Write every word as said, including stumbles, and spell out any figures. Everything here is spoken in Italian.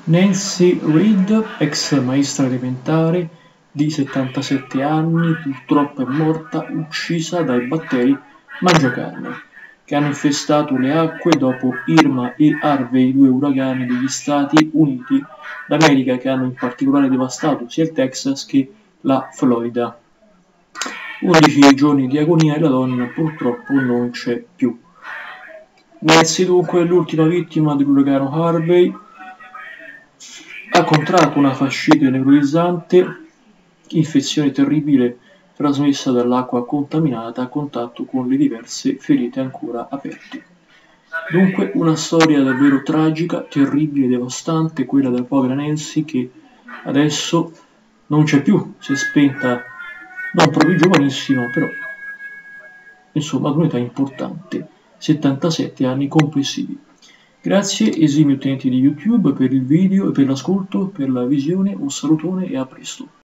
Nancy Reed, ex maestra elementare di settantasette anni, purtroppo è morta uccisa dai batteri mangiacarne che hanno infestato le acque dopo Irma e Harvey, due uragani degli Stati Uniti d'America che hanno in particolare devastato sia il Texas che la Florida. undici giorni di agonia e la donna purtroppo non c'è più. Nancy dunque è l'ultima vittima dell'uragano Harvey. Ha contratto una fascite neuralizzante, infezione terribile trasmessa dall'acqua contaminata a contatto con le diverse ferite ancora aperte. Dunque una storia davvero tragica, terribile, devastante, quella della povera Nancy che adesso non c'è più, si è spenta non proprio giovanissima, però insomma ad un'età importante, settantasette anni complessivi. Grazie esimi utenti di YouTube per il video e per l'ascolto, per la visione, un salutone e a presto.